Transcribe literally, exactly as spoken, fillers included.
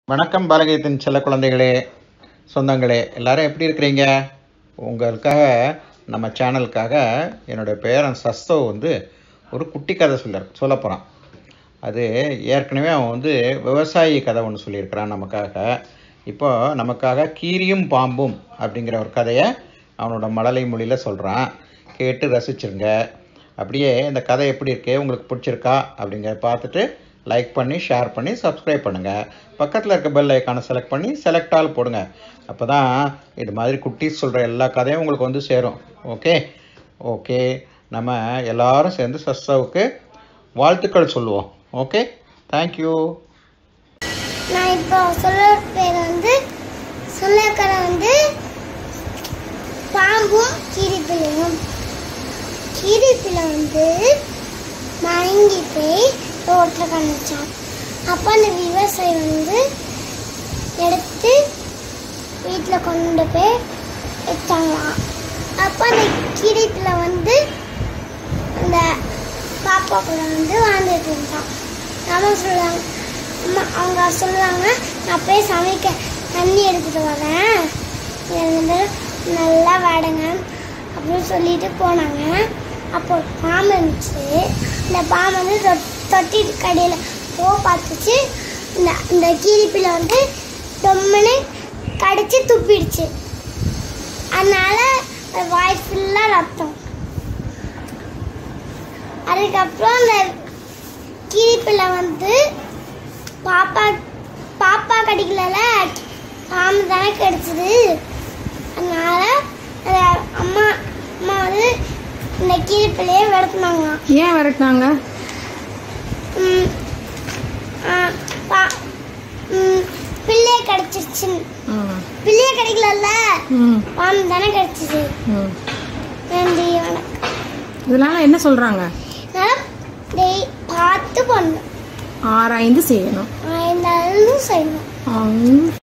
வணக்கம் பாலகீதத்தின் செல்ல குழந்தைகளே, சொந்தங்களே, எல்லாரும் எப்படி இருக்கிறீங்க? உங்களுக்காக நம்ம சேனலுக்காக என்னுடைய பேரன் சஸ்தோ வந்து ஒரு குட்டி கதை சொல்ல சொல்ல போகிறான். அது ஏற்கனவே அவன் வந்து விவசாயி கதை ஒன்று சொல்லியிருக்கிறான் நமக்காக. இப்போ நமக்காக கீரியும் பாம்பும் அப்படிங்கிற ஒரு கதையை அவனோட மழலை மொழியில் சொல்கிறான். கேட்டு ரசிச்சிருங்க. அப்படியே இந்த கதை எப்படி இருக்கே, உங்களுக்கு பிடிச்சிருக்கா அப்படிங்கிற பார்த்துட்டு லைக் பண்ணி, ஷேர் பண்ணி, சப்ஸ்கிரைப் பண்ணுங்கள். பக்கத்தில் இருக்க பெல் ஐக்கானை செலக்ட் பண்ணி செலக்ட் ஆல் போடுங்க. அப்போ தான் இது மாதிரி குட்டீஸ் சொல்கிற எல்லா கதையும் உங்களுக்கு வந்து சேரும். ஓகே ஓகே நம்ம எல்லாரும் சேர்ந்து சஸ்தாவுக்கு வாழ்த்துக்கள் சொல்லுவோம். Okay, thank you. நான் இப்போ சொல்ல பேர் வந்து சொல்லக்கரை வந்து பாம்பும் கீரிப்பிள்ளையும். கீரிப்பிள்ளை வந்து மயங்கி போய் ரோட்டில் கண்டுச்சான். அப்போ அந்த விவசாயி வந்து எடுத்து வீட்டில் கொண்டு போய் வச்சாங்களாம். அப்போ அந்த கீரிப்பிள்ளை வந்து அந்த பாப்பா கூட வந்து வாழ்ந்துட்டு இருந்தான். அம்மா சொல்லுவாங்க அம்மா அவங்க சொல்லுவாங்க, நான் போய் சமைக்க தண்ணி எடுத்துகிட்டு வரேன், வந்து நல்லா வாடுங்க அப்படின்னு சொல்லிட்டு போனாங்க. அப்போ பாம்பு இருந்துச்சு. இந்த பாம்பு வந்து தொட்டி கடையில் போ பார்த்துச்சு. இந்த இந்த கீரிப்பிள்ளை வந்து ரொம்பனே கடிச்சு துப்பிடுச்சு. அதனால வாய் ஃபுல்லாக ரத்தம். அதுக்கப்புறம் அந்த கீரிப்பிள்ளை வந்து பாப்பா பாப்பா கடிக்கல, பாம்பு தானே கடிச்சது. அதனால அம்மா அம்மா வந்து இந்த கீரிப்பிள்ளையே விரட்டினாங்க. ஏன் விரட்டினாங்க? பிள்ளைய கிடைச்சிருச்சு. பிள்ளைய கிடைக்கல, பாம்பு தானே கிடைச்சிச்சு. நன்றி, வணக்கம். இதனால என்ன சொல்றாங்க? பார்த்து பண்ணணும், ஆராய்ந்து செய்யணும், ஆராய்ந்து செய்யணும்.